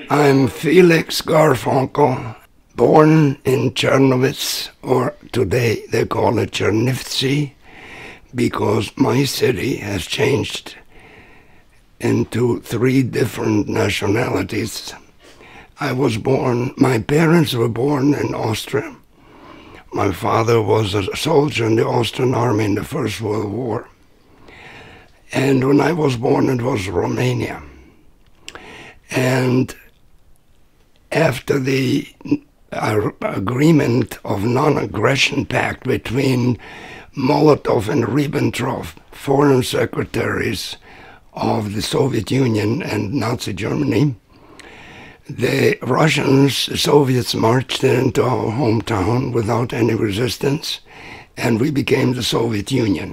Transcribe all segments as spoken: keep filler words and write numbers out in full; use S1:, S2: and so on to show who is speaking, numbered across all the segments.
S1: I'm Felix Garfunkel, born in Czernowitz, or today they call it Chernivtsi, because my city has changed into three different nationalities. I was born, my parents were born in Austria. My father was a soldier in the Austrian army in the First World War. And when I was born, it was Romania. And after the uh, agreement of non-aggression pact between Molotov and Ribbentrop, foreign secretaries of the Soviet Union and Nazi Germany, the Russians, the Soviets, marched into our hometown without any resistance, and we became the Soviet Union.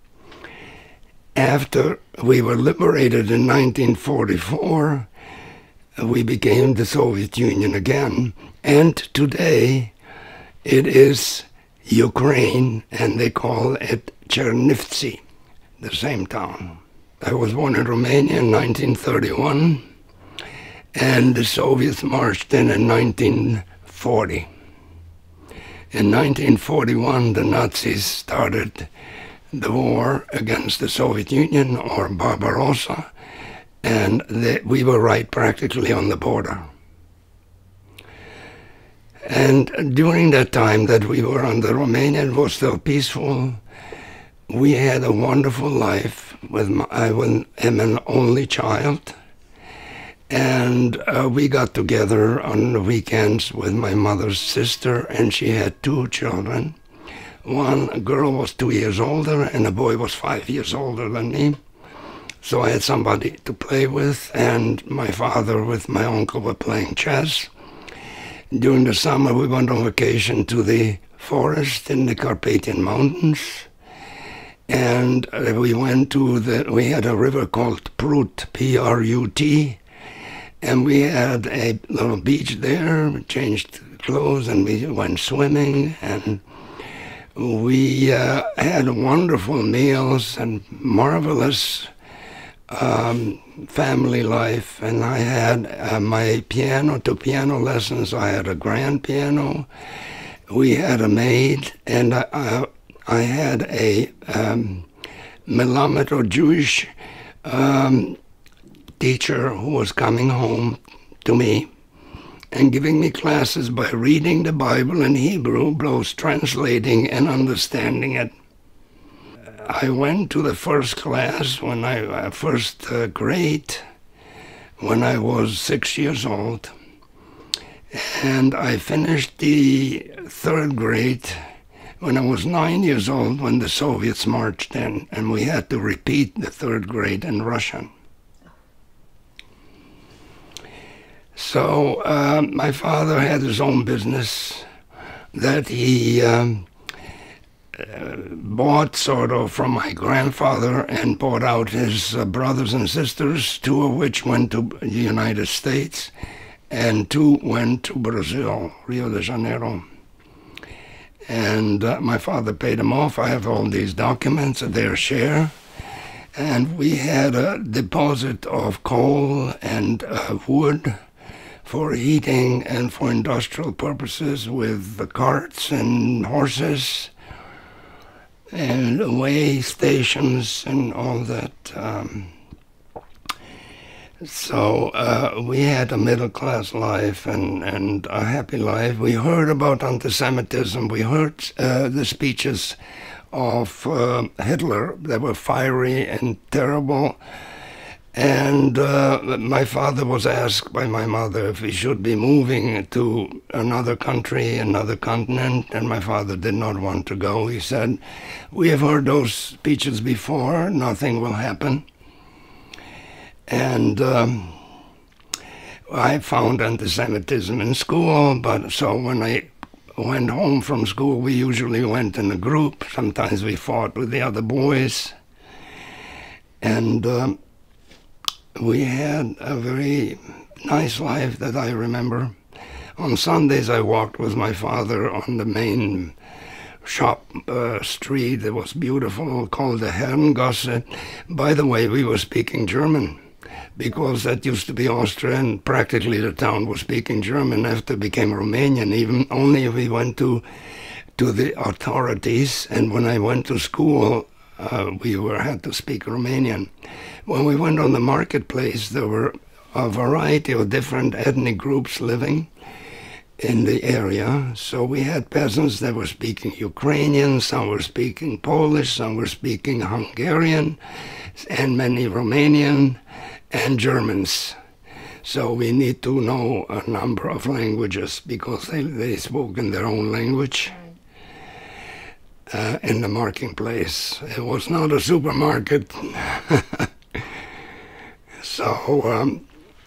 S1: After we were liberated in nineteen forty-four, we became the Soviet Union again, and today it is Ukraine, and they call it Chernivtsi, the same town. I was born in Romania in nineteen thirty-one, and the Soviets marched in in nineteen forty. In nineteen forty-one, the Nazis started the war against the Soviet Union, or Barbarossa, and they, we were right practically on the border. And during that time that we were under Romania, it was still peaceful. We had a wonderful life. With my, I am an only child, and uh, we got together on the weekends with my mother's sister, and she had two children. One girl was two years older, and a boy was five years older than me. So I had somebody to play with, and my father with my uncle were playing chess. During the summer, we went on vacation to the forest in the Carpathian Mountains. And uh, we went to the, we had a river called Prut, P R U T, and we had a little beach there. We changed clothes and we went swimming, and we uh, had wonderful meals and marvelous um, family life. And I had uh, my piano, took piano lessons. I had a grand piano. We had a maid, and I, I I had a um, Melamed, or Jewish um, teacher who was coming home to me and giving me classes by reading the Bible in Hebrew, both translating and understanding it. I went to the first class when I, uh, first uh, grade, when I was six years old, and I finished the third grade when I was nine years old, when the Soviets marched in, and we had to repeat the third grade in Russian. So uh, my father had his own business that he um, uh, bought sort of from my grandfather, and bought out his uh, brothers and sisters, two of which went to the United States, and two went to Brazil, Rio de Janeiro. And uh, my father paid them off. I have all these documents, their share. And we had a deposit of coal and uh, wood for heating and for industrial purposes, with the carts and horses and way stations and all that. Um, So uh, we had a middle-class life and, and a happy life. We heard about anti-Semitism. We heard uh, the speeches of uh, Hitler that were fiery and terrible. And uh, my father was asked by my mother if he should be moving to another country, another continent, and my father did not want to go. He said, "We have heard those speeches before. Nothing will happen." And um, I found anti-Semitism in school, but so when I went home from school, we usually went in a group. Sometimes we fought with the other boys. And um, we had a very nice life that I remember. On Sundays, I walked with my father on the main shop uh, street. It was beautiful, called the Herrengasse. By the way, we were speaking German. because that used to be Austria, and practically the town was speaking German. After it became Romanian, even only if we went to to the authorities, and when I went to school, uh, we were had to speak Romanian. When we went on the marketplace, there were a variety of different ethnic groups living in the area. So we had peasants that were speaking Ukrainian, some were speaking Polish, some were speaking Hungarian, and many Romanian and Germans. So we need to know a number of languages because they, they spoke in their own language uh, in the marketplace. It was not a supermarket. So um,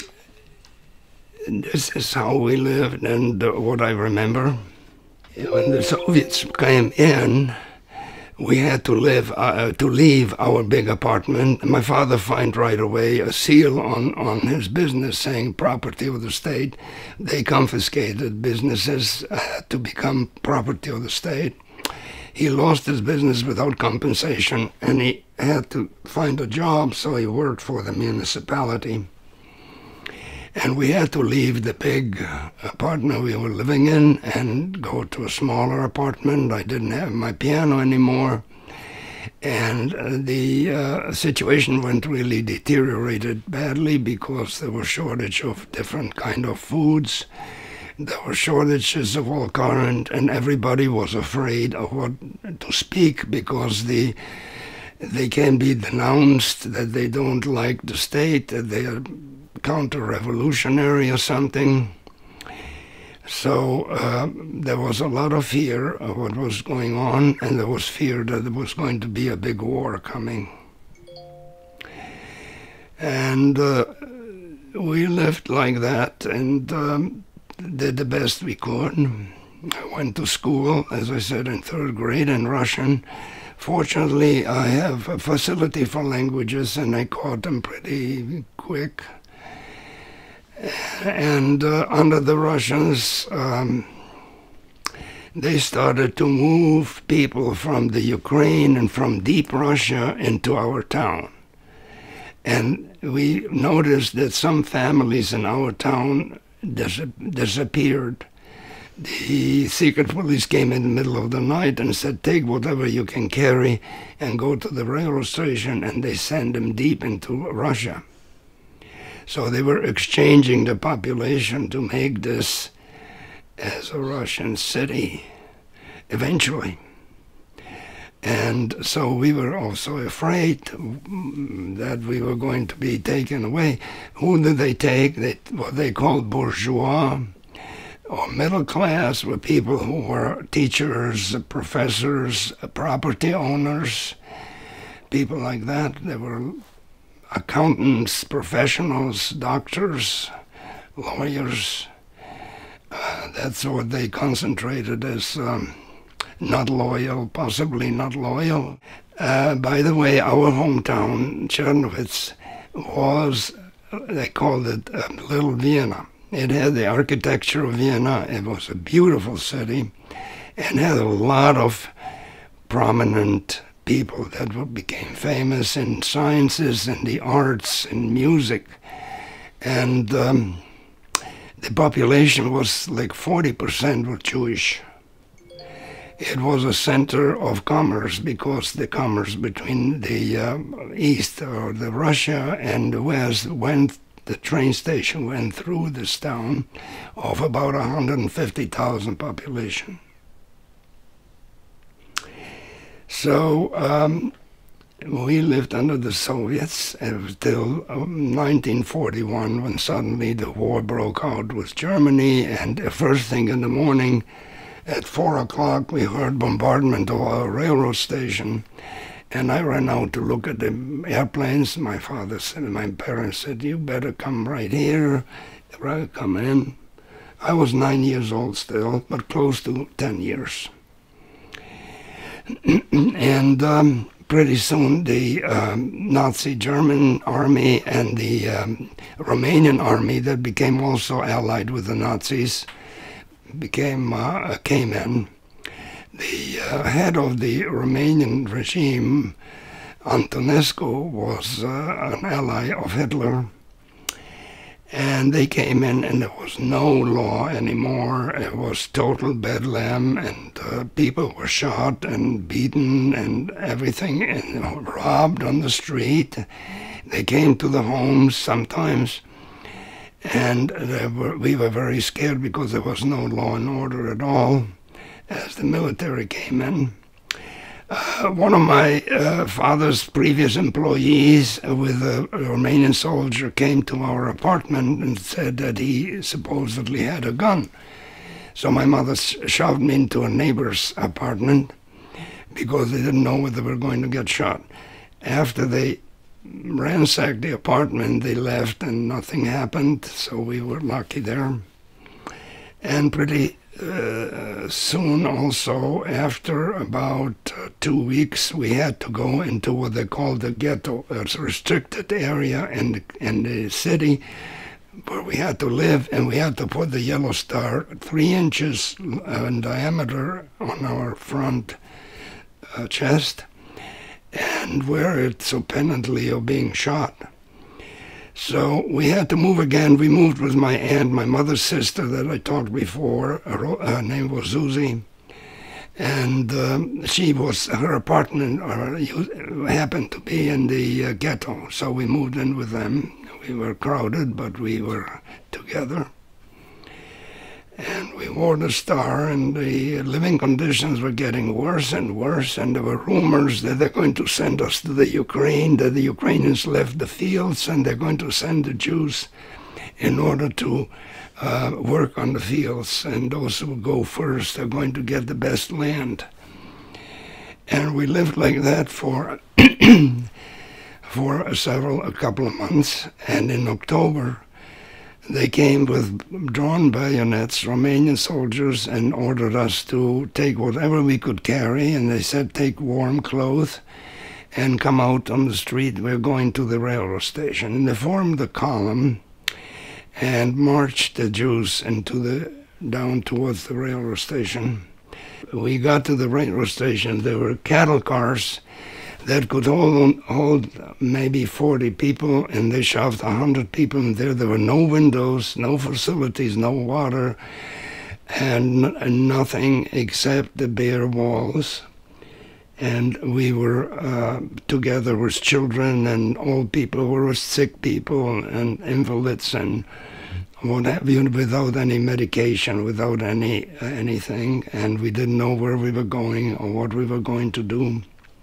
S1: this is how we lived, and uh, what I remember. When the Soviets came in, we had to live uh, to leave our big apartment. My father found right away a seal on, on his business saying property of the state. They confiscated businesses uh, to become property of the state. He lost his business without compensation, and he had to find a job, so he worked for the municipality. And we had to leave the big apartment we were living in and go to a smaller apartment. I didn't have my piano anymore. And uh, the uh, situation went really deteriorated badly because there was shortage of different kind of foods. There were shortages of all kind, and everybody was afraid of what to speak because the they can be denounced that they don't like the state, that they are counter-revolutionary or something. So uh, there was a lot of fear of what was going on, and there was fear that there was going to be a big war coming. And uh, we lived like that and um, did the best we could. I went to school, as I said, in third grade in Russian. Fortunately, I have a facility for languages, and I caught them pretty quick. And uh, under the Russians, um, they started to move people from the Ukraine and from deep Russia into our town. And we noticed that some families in our town dis disappeared. The secret police came in the middle of the night and said, take whatever you can carry and go to the railroad station, and they sent them deep into Russia. So they were exchanging the population to make this as a Russian city, eventually. And so we were also afraid that we were going to be taken away. Who did they take? They, what they called bourgeois, or middle class, were people who were teachers, professors, property owners, people like that. They were accountants, professionals, doctors, lawyers. Uh, that's what they concentrated as um, not loyal, possibly not loyal. Uh, by the way, our hometown, Czernowitz, was, they called it uh, Little Vienna. It had the architecture of Vienna. It was a beautiful city and had a lot of prominent people that became famous in sciences and the arts and music. And um, the population was like forty percent were Jewish. It was a center of commerce because the commerce between the uh, east, or the Russia, and the west went, the train station went through this town of about one hundred fifty thousand population. So um, we lived under the Soviets until um, nineteen forty-one, when suddenly the war broke out with Germany, and the first thing in the morning at four o'clock we heard bombardment of our railroad station, and I ran out to look at the airplanes. My father said, my parents said, you better come right here, right, come in. I was nine years old still, but close to ten years. And um, pretty soon the um, Nazi German army and the um, Romanian army that became also allied with the Nazis became uh, came in. The uh, head of the Romanian regime, Antonescu was uh, an ally of Hitler. And they came in, and there was no law anymore. It was total bedlam, and uh, people were shot and beaten and everything, and robbed on the street. They came to the homes sometimes, and they were, we were very scared because there was no law and order at all as the military came in. Uh, one of my uh, father's previous employees with a Romanian soldier came to our apartment and said that he supposedly had a gun. So my mother shoved me into a neighbor's apartment because they didn't know whether they were going to get shot. After they ransacked the apartment, they left and nothing happened, so we were lucky there. And pretty Uh, soon also, after about uh, two weeks, we had to go into what they call the ghetto, a restricted area in the, in the city where we had to live, and we had to put the yellow star three inches in diameter on our front uh, chest and wear it so penalty of being shot. So we had to move again. We moved with my aunt, my mother's sister that I talked before. Her name was Susie. And um, she was, her apartment uh, happened to be in the uh, ghetto. So we moved in with them. We were crowded, but we were together. And we wore the star, and the living conditions were getting worse and worse, and there were rumors that they're going to send us to the Ukraine, that the Ukrainians left the fields, and they're going to send the Jews in order to uh, work on the fields, and those who go first are going to get the best land. And we lived like that for, for several, a couple of months, and in October, they came with drawn bayonets, Romanian soldiers, and ordered us to take whatever we could carry, and they said take warm clothes and come out on the street. We're going to the railroad station. And they formed a column and marched the Jews into the down towards the railroad station. We got to the railroad station. There were cattle cars that could hold, hold maybe forty people, and they shoved one hundred people in there. There were no windows, no facilities, no water, and, and nothing except the bare walls. And we were uh, together with children and old people, we were sick people and invalids and what have you, without any medication, without any uh, anything, and we didn't know where we were going or what we were going to do.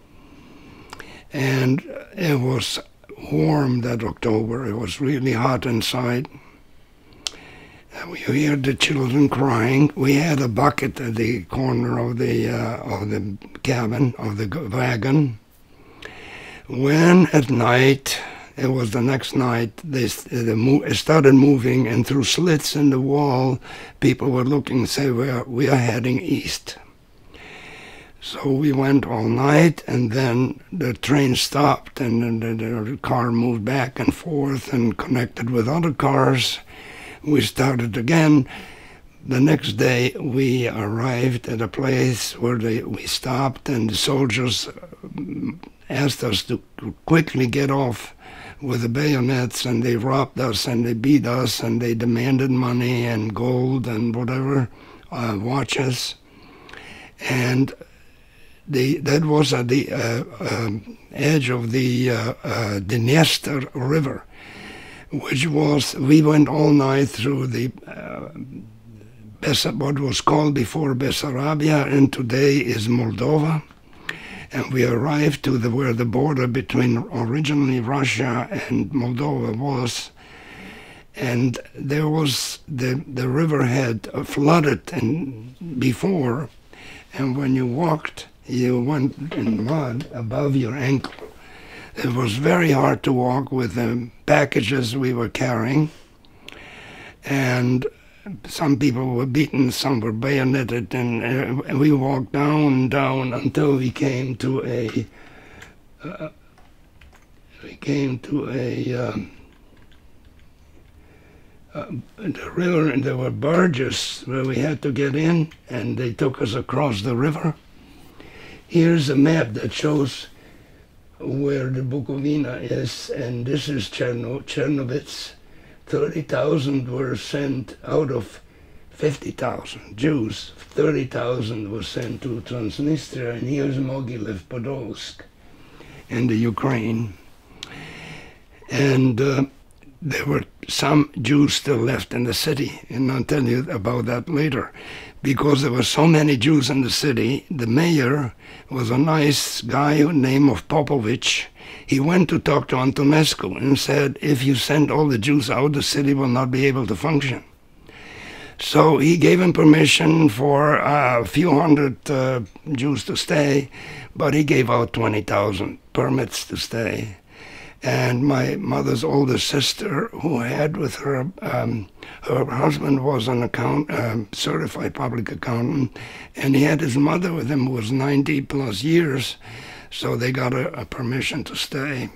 S1: And it was warm that October. It was really hot inside. We heard the children crying. We had a bucket at the corner of the uh, of the cabin, of the wagon. When at night, it was the next night, they, they mo started moving, and through slits in the wall, people were looking and say, we are, we are heading east. So we went all night, and then the train stopped, and the, the car moved back and forth and connected with other cars. We started again. The next day, we arrived at a place where they, we stopped, and the soldiers asked us to quickly get off with the bayonets, and they robbed us, and they beat us, and they demanded money and gold and whatever, uh, watches. And The, that was at the uh, uh, edge of the uh, uh, Dniester River, which was, we went all night through the, uh, what was called before Bessarabia, and today is Moldova. And we arrived to the, where the border between originally Russia and Moldova was. And there was, the, the river had flooded in, before, and when you walked, you went in mud above your ankle. It was very hard to walk with the packages we were carrying, and some people were beaten, some were bayoneted, and uh, we walked down, down until we came to a, uh, we came to a, um, uh, the river, and there were barges where we had to get in, and they took us across the river. Here's a map that shows where the Bukovina is, and this is Cherno, Chernovitz. thirty thousand were sent out of fifty thousand Jews. thirty thousand were sent to Transnistria, and here's Mogilev Podolsk in the Ukraine. And uh, there were some Jews still left in the city, and I'll tell you about that later. Because there were so many Jews in the city, the mayor was a nice guy named of Popovich. He went to talk to Antonescu and said, if you send all the Jews out, the city will not be able to function. So he gave him permission for uh, a few hundred uh, Jews to stay, but he gave out twenty thousand permits to stay. And my mother's older sister, who had with her, um, her husband was an account, um, certified public accountant, and he had his mother with him, who was ninety plus years, so they got a, a permission to stay.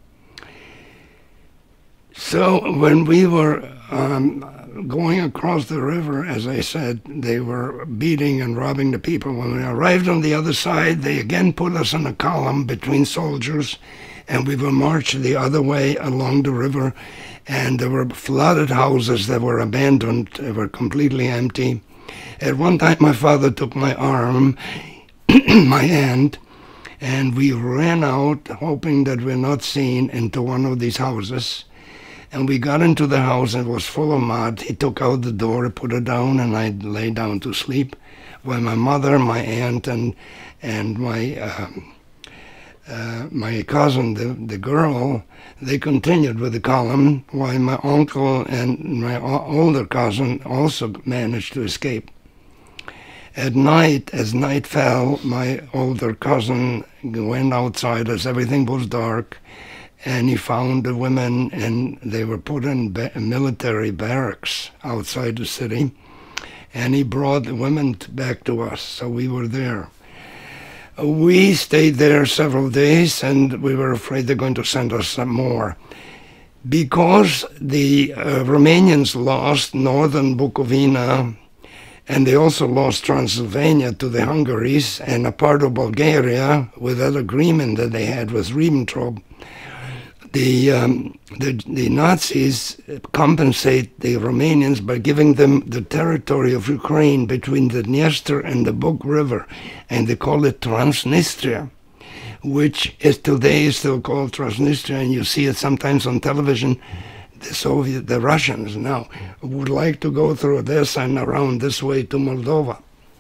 S1: So when we were um, going across the river, as I said, they were beating and robbing the people. When we arrived on the other side, they again put us in a column between soldiers, and we were marched the other way along the river, and there were flooded houses that were abandoned. They were completely empty. At one time, my father took my arm, my hand, and we ran out, hoping that we're not seen, into one of these houses. And we got into the house, and it was full of mud. He took out the door, put it down, and I lay down to sleep, while my mother, my aunt, and, and my... Um, Uh, my cousin, the, the girl, they continued with the column, while my uncle and my older cousin also managed to escape. At night, as night fell, my older cousin went outside as everything was dark, and he found the women, and they were put in ba military barracks outside the city, and he brought the women back to us, so we were there. We stayed there several days, and we were afraid they're going to send us some more. Because the uh, Romanians lost northern Bukovina, and they also lost Transylvania to the Hungaries and a part of Bulgaria with that agreement that they had with Ribbentrop, the, um, the, the Nazis compensate the Romanians by giving them the territory of Ukraine between the Dniester and the Bug River, and they call it Transnistria, which is today still called Transnistria, and you see it sometimes on television. The Soviet, the Russians now would like to go through this and around this way to Moldova.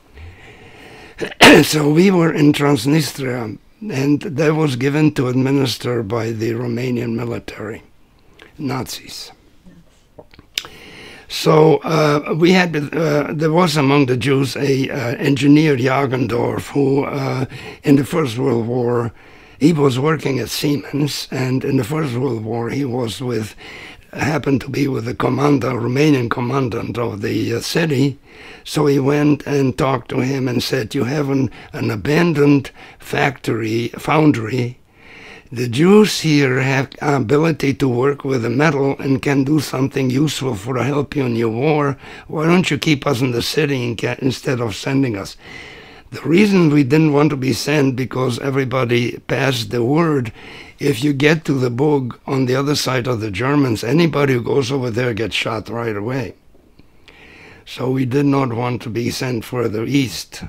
S1: So we were in Transnistria, and that was given to administer by the Romanian military, Nazis. So uh, we had, uh, there was among the Jews a uh, engineer, Jagendorf, who uh, in the First World War, he was working at Siemens, and in the First World War he was with, happened to be with the commander, Romanian commandant of the uh, city. So he went and talked to him and said, you have an, an abandoned factory, foundry. The Jews here have ability to work with the metal and can do something useful for to help you in your war. Why don't you keep us in the city instead of sending us? The reason we didn't want to be sent, because everybody passed the word, if you get to the Bug on the other side of the Germans, anybody who goes over there gets shot right away. So we did not want to be sent further east.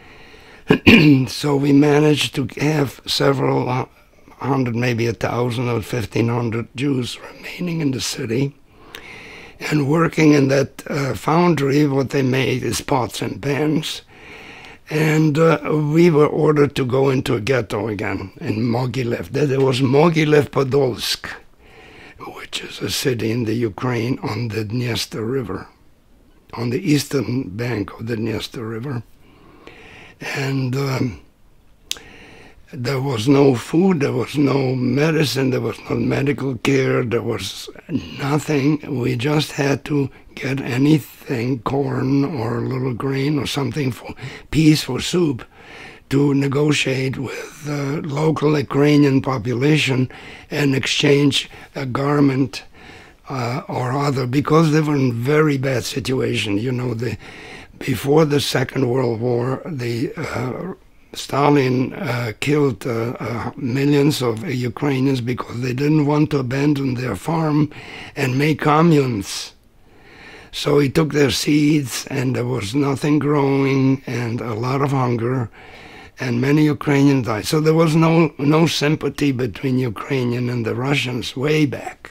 S1: So we managed to have several hundred, maybe a thousand or fifteen hundred Jews remaining in the city and working in that uh, foundry. What they made is pots and pans. And uh, we were ordered to go into a ghetto again in Mogilev. There was Mogilev Podolsk, which is a city in the Ukraine on the Dniester River, on the eastern bank of the Dniester River. And um, there was no food, there was no medicine, there was no medical care, there was nothing. We just had to get anything, corn or a little grain or something, for peas for soup, to negotiate with the local Ukrainian population and exchange a garment uh, or other, because they were in very bad situation. You know, the, before the Second World War, the uh, Stalin uh, killed uh, uh, millions of Ukrainians because they didn't want to abandon their farm and make communes. So he took their seeds, and there was nothing growing, and a lot of hunger, and many Ukrainians died. So there was no, no sympathy between Ukrainian and the Russians way back.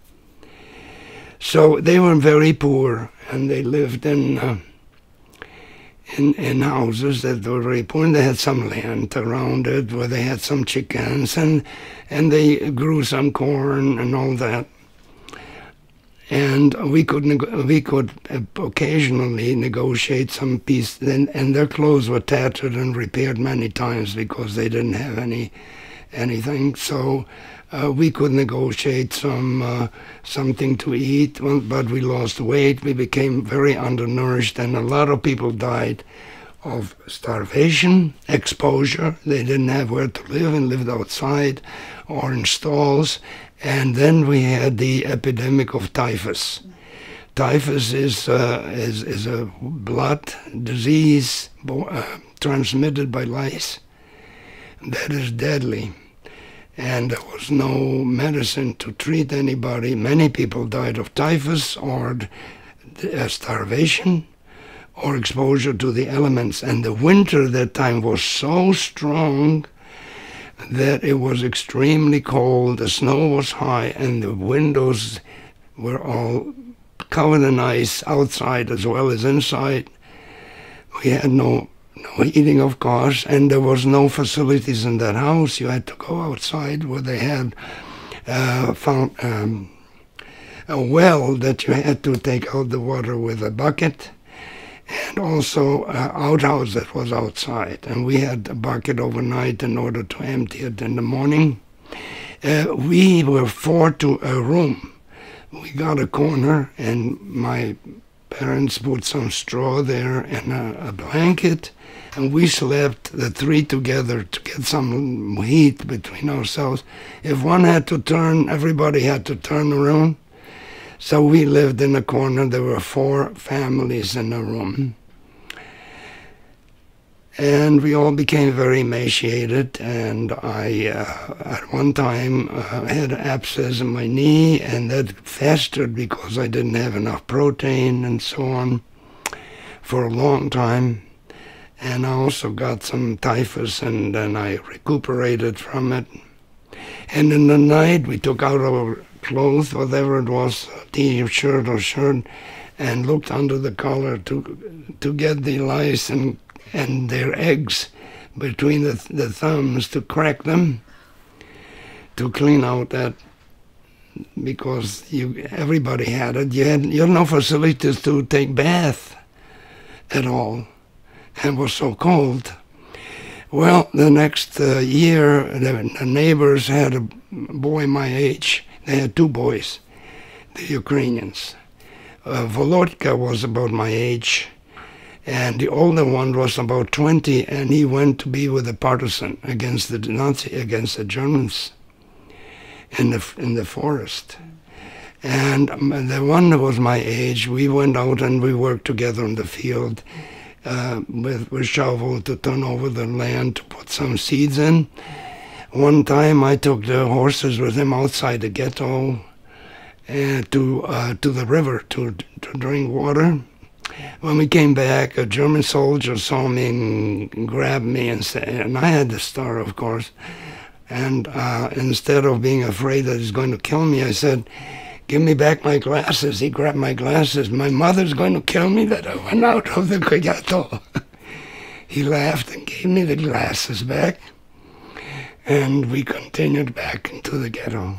S1: So they were very poor, and they lived in... Uh, In, in houses that were very poor, and they had some land around it where they had some chickens, and and they grew some corn and all that. And we could we could occasionally negotiate some peace, and, and their clothes were tattered and repaired many times because they didn't have any anything. So uh, we could negotiate some uh, something to eat, but we lost weight. We became very undernourished, and a lot of people died of starvation, exposure. They didn't have where to live and lived outside or in stalls. And then we had the epidemic of typhus. Typhus is uh, is, is a blood disease uh, transmitted by lice that is deadly. And there was no medicine to treat anybody. Many people died of typhus or uh, starvation or exposure to the elements. And the winter that time was so strong that it was extremely cold, the snow was high, and the windows were all covered in ice outside as well as inside. We had no no heating, of course, and there was no facilities in that house. You had to go outside where they had uh, found um, a well that you had to take out the water with a bucket, and also an outhouse that was outside. And we had a bucket overnight in order to empty it in the morning. Uh, we were four to a room. We got a corner, and my parents put some straw there and a, a blanket, and we slept, the three together, to get some heat between ourselves. If one had to turn, everybody had to turn around. So we lived in a corner. There were four families in a room. And we all became very emaciated, and I, uh, at one time, uh, had an abscess in my knee, and that festered because I didn't have enough protein and so on for a long time. And I also got some typhus, and then I recuperated from it. And in the night, we took out our clothes, whatever it was, a t-shirt or shirt, and looked under the collar to to get the lice and and their eggs between the, the thumbs, to crack them, to clean out that, because you everybody had it. You had, you had no facilities to take bath at all, and it was so cold. Well, the next uh, year, the, the neighbors had a boy my age. They had two boys, the Ukrainians. Uh, Volodka was about my age, and the older one was about twenty, and he went to be with a partisan against the Nazi, against the Germans in the in the forest. And the one that was my age, we went out and we worked together in the field uh, with with shovel to turn over the land to put some seeds in. One time I took the horses with him outside the ghetto uh, to uh, to the river to to drink water. When we came back, a German soldier saw me and grabbed me and said, and I had the star, of course, and uh, instead of being afraid that he's going to kill me, I said, "Give me back my glasses." He grabbed my glasses. "My mother's going to kill me that I went out of the ghetto." He laughed and gave me the glasses back, and we continued back into the ghetto.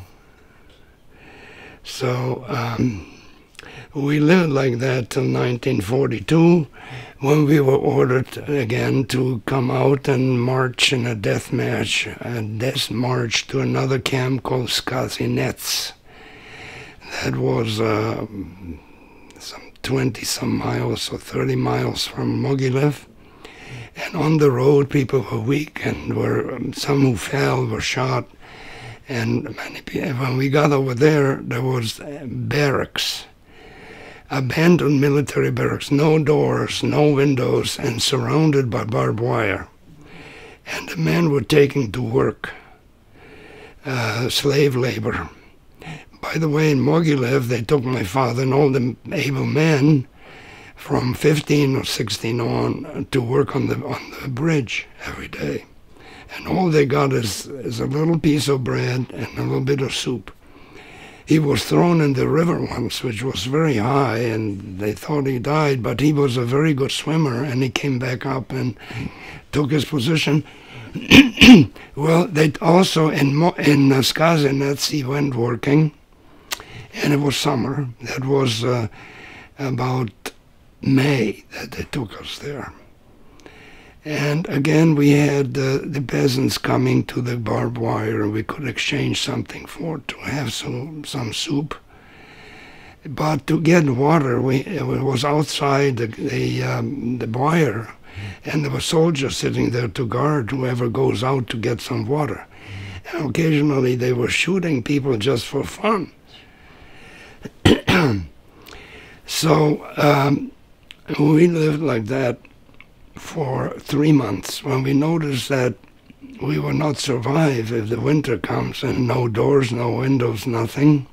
S1: So, um, we lived like that till nineteen forty-two, when we were ordered again to come out and march in a death march, a death march to another camp called Skazinets. That was uh, some twenty some miles or thirty miles from Mogilev. And on the road, people were weak, and were um, some who fell were shot. And many people, when we got over there, there was barracks. Abandoned military barracks, no doors, no windows, and surrounded by barbed wire. and the men were taken to work, uh, slave labor. By the way, in Mogilev, they took my father and all the able men from fifteen or sixteen on to work on the on the bridge every day. And all they got is, is a little piece of bread and a little bit of soup. He was thrown in the river once, which was very high, and they thought he died, but he was a very good swimmer, and he came back up and took his position. Well, they also, in, Mo in uh, Skazinets, he went working, and it was summer. That was uh, about May that they took us there. And again, we had uh, the peasants coming to the barbed wire, and we could exchange something for to have some, some soup. But to get water, we, it was outside the, the, um, the wire, and there were soldiers sitting there to guard whoever goes out to get some water. And occasionally they were shooting people just for fun. So um, we lived like that for three months when we noticed that we will not survive if the winter comes and no doors, no windows, nothing.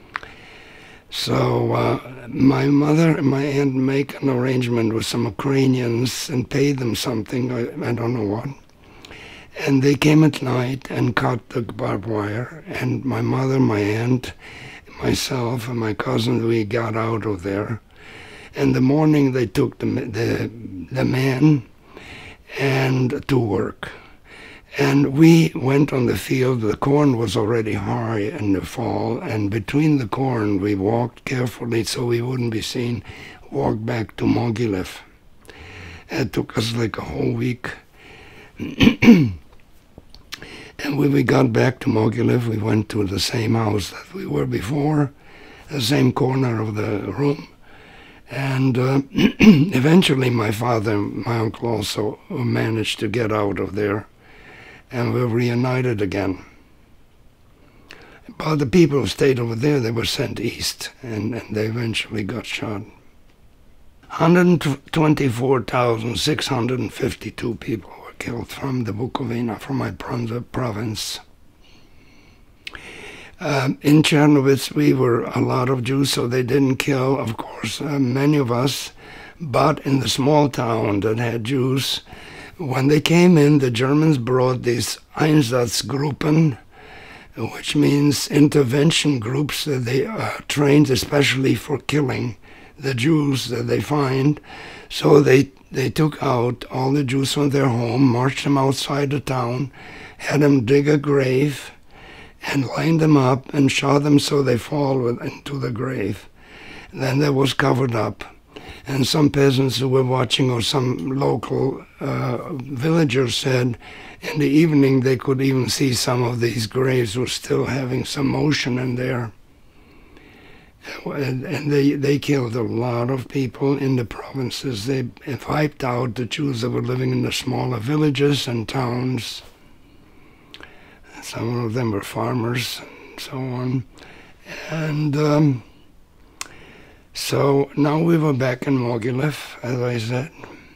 S1: So uh, my mother and my aunt make an arrangement with some Ukrainians and pay them something, I, I don't know what. And they came at night and cut the barbed wire, and my mother, my aunt, myself, and my cousin, we got out of there. In the morning, they took the, the, the men and to work. And we went on the field. The corn was already high in the fall, and between the corn, we walked carefully so we wouldn't be seen, walked back to Mogilev. It took us like a whole week. And when we got back to Mogilev, we went to the same house that we were before, the same corner of the room. And uh, eventually my father, my uncle also managed to get out of there, and we were reunited again. But the people who stayed over there, they were sent east, and, and they eventually got shot. one hundred twenty-four thousand six hundred fifty-two people were killed from the Bukovina, from my province. Um, in Chernovitz, we were a lot of Jews, so they didn't kill, of course, uh, many of us. But in the small town that had Jews, when they came in, the Germans brought these Einsatzgruppen, which means intervention groups that they uh, trained especially for killing the Jews that they find. So they, they took out all the Jews from their home, marched them outside the town, had them dig a grave, and lined them up and shot them so they fall into the grave. And then that was covered up. And some peasants who were watching, or some local uh, villagers said, in the evening they could even see some of these graves were still having some motion in there. And, and they, they killed a lot of people in the provinces. They wiped out the Jews that were living in the smaller villages and towns. Some of them were farmers and so on. And um, so now we were back in Mogilev, as I said.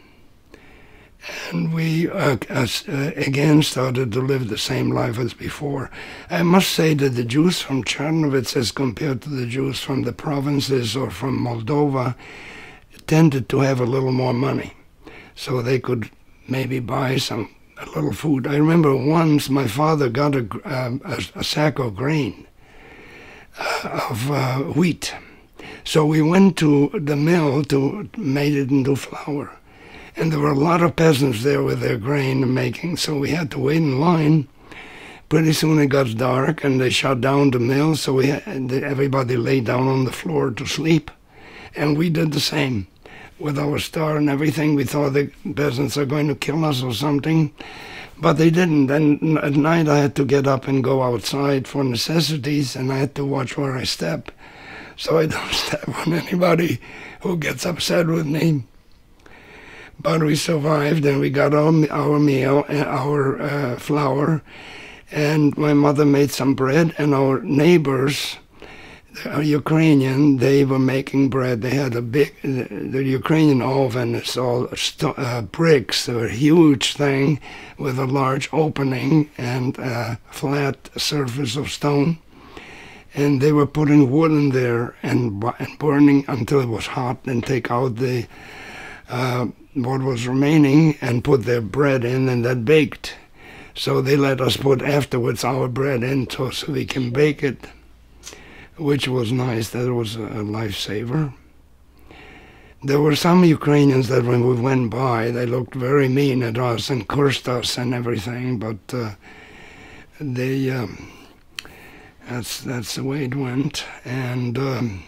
S1: And we uh, as, uh, again started to live the same life as before. I must say that the Jews from Chernovitz, as compared to the Jews from the provinces or from Moldova, tended to have a little more money. So they could maybe buy some a little food. I remember once my father got a, um, a, a sack of grain, uh, of uh, wheat. So we went to the mill to make it into flour. And there were a lot of peasants there with their grain making, so we had to wait in line. Pretty soon it got dark and they shut down the mill, so we had, everybody lay down on the floor to sleep. And we did the same. With our star and everything, we thought the peasants are going to kill us or something, but they didn't. Then at night I had to get up and go outside for necessities, and I had to watch where I step, so I don't step on anybody who gets upset with me. But we survived, and we got our, our meal, our uh, flour, and my mother made some bread, and our neighbors, the Ukrainian, they were making bread. They had a big, the, the Ukrainian oven is all uh, bricks, a huge thing with a large opening and a flat surface of stone. And they were putting wood in there and, and burning until it was hot, and take out the uh, what was remaining and put their bread in, and that baked. So they let us put afterwards our bread in so, so we can bake it, which was nice. That was a lifesaver. There were some Ukrainians that when we went by, they looked very mean at us and cursed us and everything, but uh, they... Um, That's that's the way it went, and um,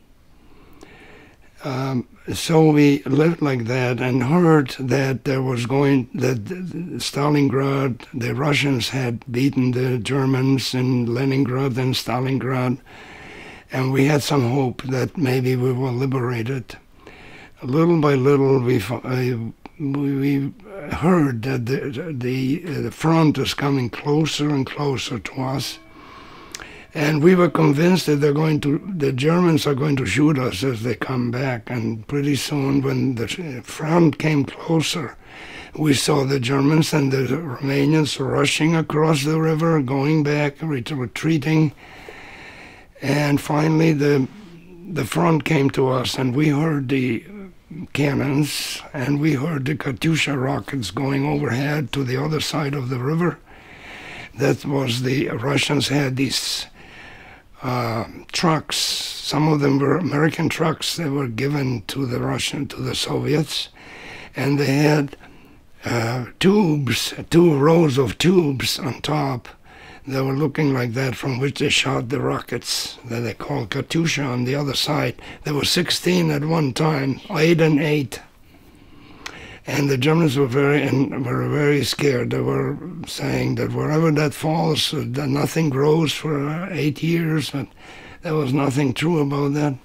S1: um, so we lived like that, and heard that there was going that Stalingrad, the Russians had beaten the Germans in Leningrad and Stalingrad, and we had some hope that maybe we were liberated. Little by little, we uh, we heard that the the, the front is coming closer and closer to us. And we were convinced that they're going to, the Germans are going to shoot us as they come back. And pretty soon, when the front came closer, we saw the Germans and the Romanians rushing across the river, going back, retreating. And finally, the the front came to us, and we heard the cannons, and we heard the Katyusha rockets going overhead to the other side of the river. That was the Russians had these Uh, trucks. Some of them were American trucks that were given to the Russian, to the Soviets, and they had uh, tubes, two rows of tubes on top that were looking like that, from which they shot the rockets that they called Katyusha on the other side. There were sixteen at one time, eight and eight. And the Germans were very and were very scared. They were saying that wherever that falls, uh, that nothing grows for uh, eight years. But there was nothing true about that.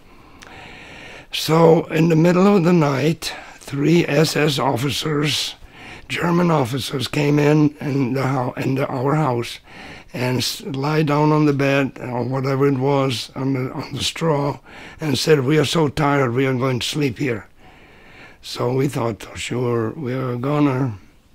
S1: So in the middle of the night, three S S officers, German officers, came in in, the ho in the, our house and lie down on the bed or whatever it was on the on the straw, and said, "We are so tired, we are going to sleep here." So we thought, oh, sure, we are gonna.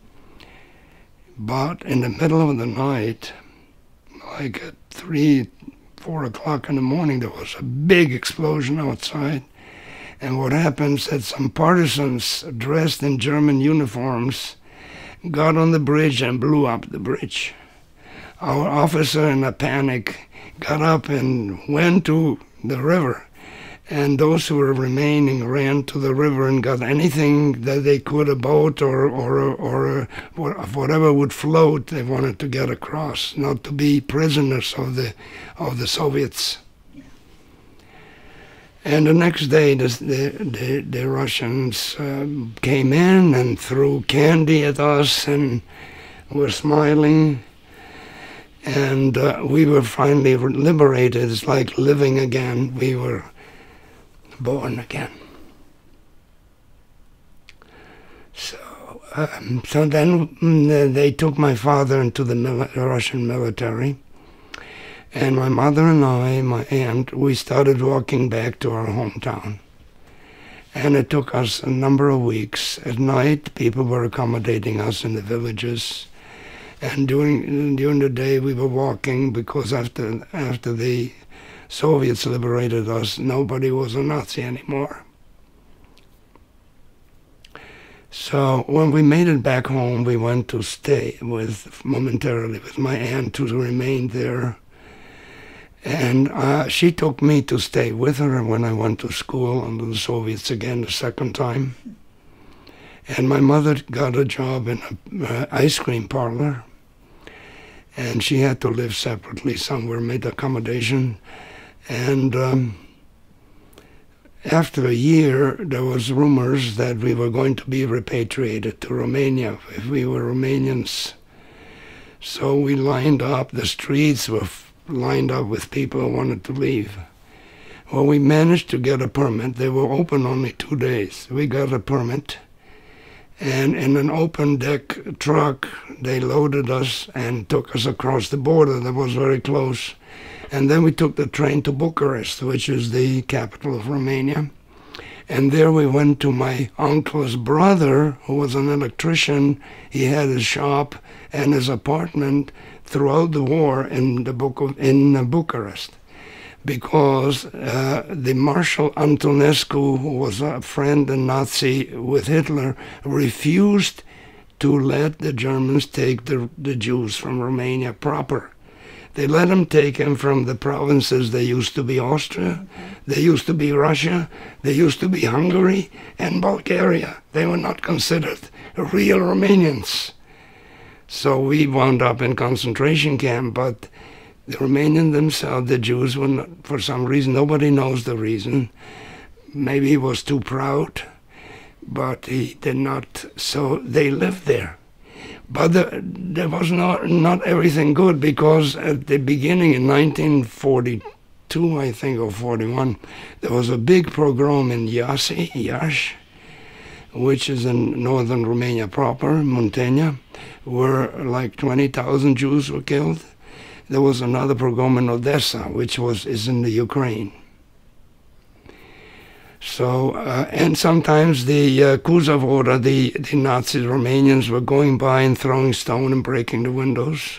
S1: But in the middle of the night, like at three, four o'clock in the morning, there was a big explosion outside. And what happened is that some partisans dressed in German uniforms got on the bridge and blew up the bridge. Our officer, in a panic, got up and went to the river. And those who were remaining ran to the river and got anything that they could, a boat or, or, or whatever would float, they wanted to get across, not to be prisoners of the, of the Soviets. And the next day, the, the, the Russians uh, came in and threw candy at us and were smiling. And uh, we were finally liberated. It's like living again. We were born again. So, um, so then mm, they took my father into the mili Russian military, and my mother and I, my aunt, we started walking back to our hometown. And it took us a number of weeks. At night, people were accommodating us in the villages, and during during the day we were walking, because after after the Soviets liberated us, nobody was a Nazi anymore. So when we made it back home, we went to stay with momentarily with my aunt, who remained there. And uh, she took me to stay with her when I went to school under the Soviets again the second time. And my mother got a job in an uh, ice cream parlor. And she had to live separately somewhere, made accommodation. And um, after a year, there was rumors that we were going to be repatriated to Romania if we were Romanians. So we lined up, the streets were lined up with people who wanted to leave. Well, we managed to get a permit. They were open only two days. We got a permit. And in an open deck truck, they loaded us and took us across the border that was very close. And then we took the train to Bucharest, which is the capital of Romania. And there we went to my uncle's brother, who was an electrician. He had his shop and his apartment throughout the war in, the Buc in uh, Bucharest. Because uh, the Marshal Antonescu, who was a friend and Nazi with Hitler, refused to let the Germans take the, the Jews from Romania proper. They let them take them from the provinces. They used to be Austria, they used to be Russia, they used to be Hungary and Bulgaria. They were not considered real Romanians. So we wound up in concentration camp, but the Romanians themselves, the Jews, were not, for some reason, nobody knows the reason. Maybe he was too proud, but he did not, so they lived there. But the, there was not, not everything good, because at the beginning in nineteen forty-two, I think, or forty-one, there was a big pogrom in Iasi, Iași, which is in northern Romania proper, Muntenia, where like twenty thousand Jews were killed. There was another pogrom in Odessa, which was is in the Ukraine. So, uh, and sometimes the uh, Kuzavora, the, the Nazi Romanians, were going by and throwing stone and breaking the windows.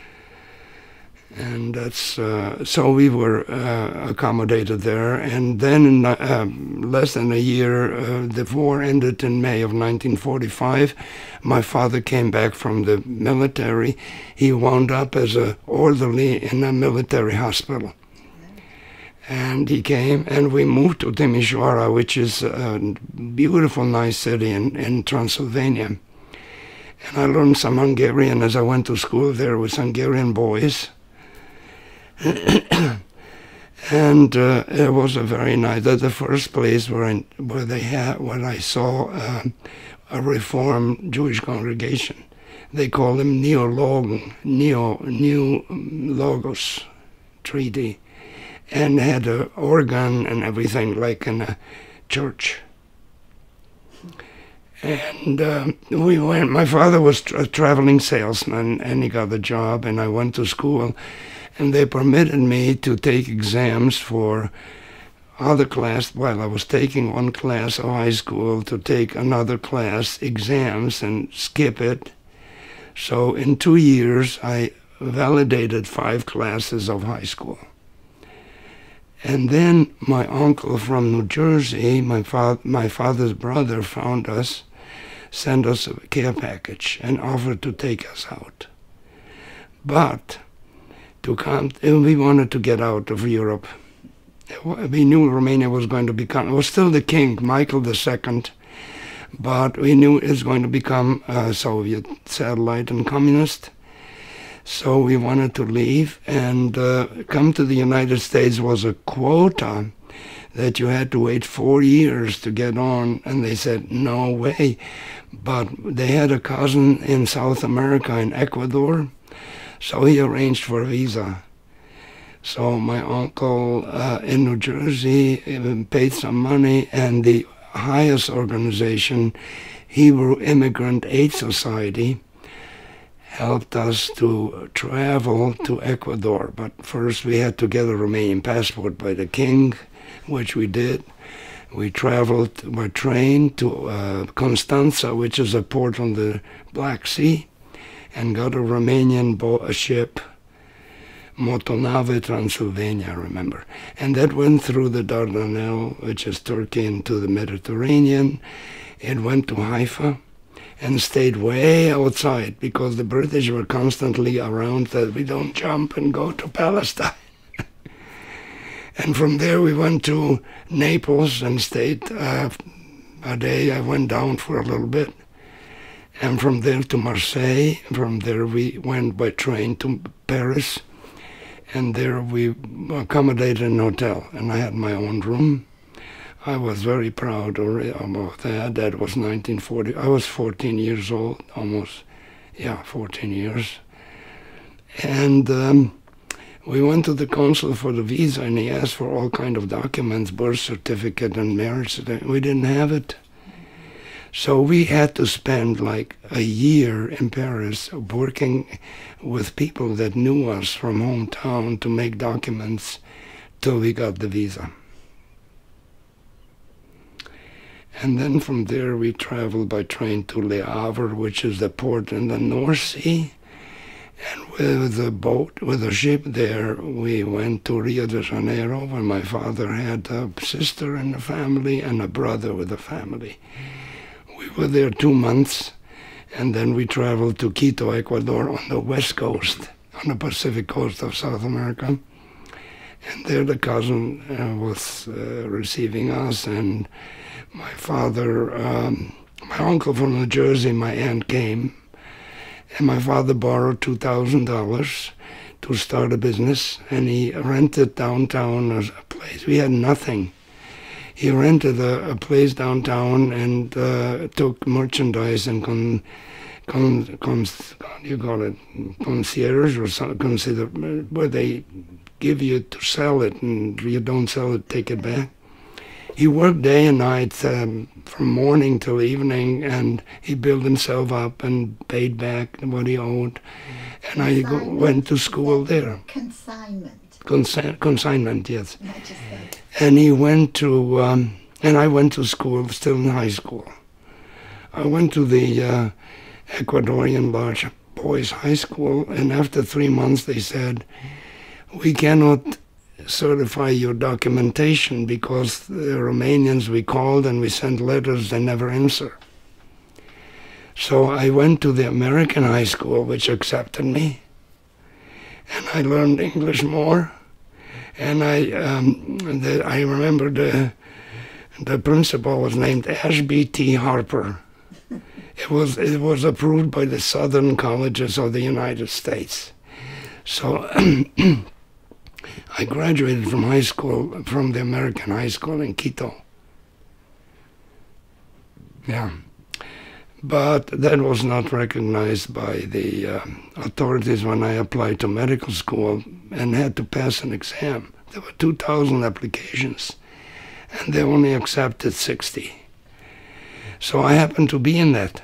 S1: And that's, uh, so we were uh, accommodated there. And then in uh, less than a year, uh, the war ended in May of nineteen forty-five. My father came back from the military. He wound up as an orderly in a military hospital. And he came, and we moved to Timișoara, which is a beautiful, nice city in, in Transylvania. And I learned some Hungarian as I went to school there with Hungarian boys. And uh, it was a very nice, that's the first place where I, where they had, where I saw uh, a Reformed Jewish congregation. They call them Neo-Log, Neo, New Logos Treaty. And had an organ and everything like in a church. And uh, we went, my father was a traveling salesman, and he got a job, and I went to school, and they permitted me to take exams for other class, while I was taking one class of high school, to take another class exams and skip it. So in two years, I validated five classes of high school. And then my uncle from New Jersey, my, fa my father's brother, found us, sent us a care package, and offered to take us out. But to come, we wanted to get out of Europe. We knew Romania was going to become, it was still the king, Michael the Second, but we knew it was going to become a Soviet satellite and communist. So we wanted to leave, and uh, come to the United States was a quota that you had to wait four years to get on, and they said, no way. But they had a cousin in South America, in Ecuador, so he arranged for a visa. So my uncle uh, in New Jersey paid some money, and the highest organization, Hebrew Immigrant Aid Society, helped us to travel to Ecuador. But first we had to get a Romanian passport by the king, which we did. We traveled by train to uh, Constanța, which is a port on the Black Sea, and got a Romanian bo a ship, Motonave Transylvania, I remember. And that went through the Dardanelles, which is Turkey, into the Mediterranean. It went to Haifa, and stayed way outside, because the British were constantly around that we don't jump and go to Palestine. And from there we went to Naples and stayed uh, a day. I went down for a little bit. And from there to Marseille. From there we went by train to Paris. And there we accommodated in a hotel, and I had my own room. I was very proud about that. That was nineteen forty. I was fourteen years old, almost, yeah, fourteen years. And um, we went to the consul for the visa, and he asked for all kind of documents, birth certificate and marriage certificate. We didn't have it. So we had to spend like a year in Paris working with people that knew us from hometown to make documents till we got the visa. And then from there we traveled by train to Le Havre, which is the port in the North Sea. And with a boat, with a ship there, we went to Rio de Janeiro, where my father had a sister in the family and a brother with a family. We were there two months, and then we traveled to Quito, Ecuador, on the west coast, on the Pacific coast of South America. And there the cousin uh, was uh, receiving us, and my father, um, my uncle from New Jersey, my aunt came, and my father borrowed two thousand dollars to start a business, and he rented downtown a place. We had nothing. He rented a, a place downtown and uh, took merchandise and con, con, con, how do you call it, concierge or something, consider, where they give you to sell it, and you don't sell it, take it back. He worked day and night um, from morning till evening, and he built himself up and paid back what he owed. And I go, went to school there.
S2: Consignment.
S1: Consi consignment, yes. And he went to, um, and I went to school, still in high school. I went to the uh, Ecuadorian Large Boys High School, and after three months they said, we cannot certify your documentation because the Romanians we called and we sent letters, they never answer. So I went to the American high school, which accepted me, and I learned English more. And I, um, the, I remember the the principal was named Ashby T. Harper. It was it was approved by the Southern Colleges of the United States. So I graduated from high school, from the American high school in Quito. Yeah. But that was not recognized by the uh, authorities when I applied to medical school and had to pass an exam. There were two thousand applications, and they only accepted sixty. So I happened to be in that.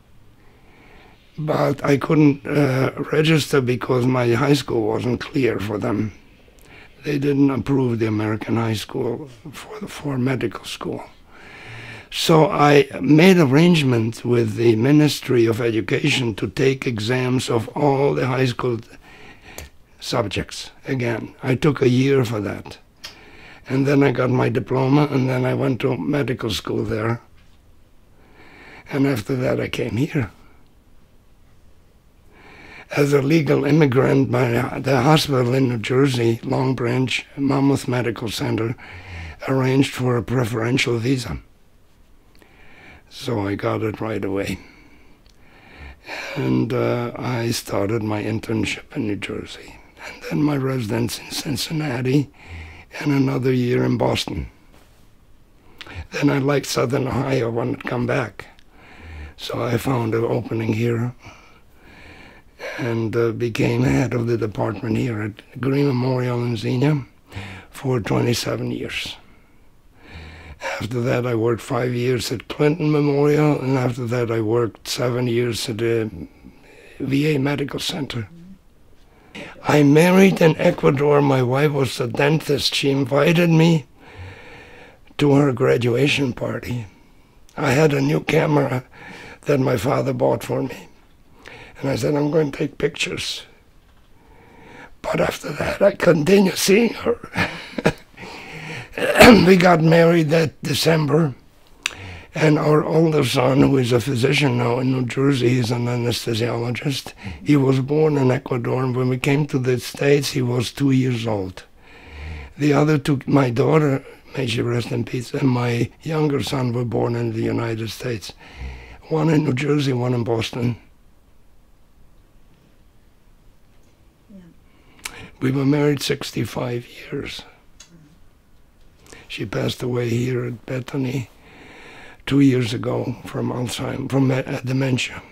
S1: But I couldn't uh, register because my high school wasn't clear for them. They didn't approve the American high school for, for medical school. So I made arrangements with the Ministry of Education to take exams of all the high school subjects again. I took a year for that. And then I got my diploma, and then I went to medical school there. And after that I came here. As a legal immigrant, my, the hospital in New Jersey, Long Branch, Monmouth Medical Center, arranged for a preferential visa. So I got it right away. And uh, I started my internship in New Jersey. And then my residence in Cincinnati, and another year in Boston. Then I liked Southern Ohio, wanted to come back. So I found an opening here and uh, became head of the department here at Green Memorial in Xenia for twenty-seven years. After that, I worked five years at Clinton Memorial, and after that, I worked seven years at the V A Medical Center. I married in Ecuador. My wife was a dentist. She invited me to her graduation party. I had a new camera that my father bought for me. And I said, I'm going to take pictures. But after that, I continued seeing her. We got married that December, and our older son, who is a physician now in New Jersey, he's an anesthesiologist. He was born in Ecuador, and when we came to the States, he was two years old. The other two, my daughter, may she rest in peace, and my younger son were born in the United States. One in New Jersey, one in Boston. We were married sixty-five years. She passed away here at Bethany two years ago from Alzheimer's, from uh, dementia.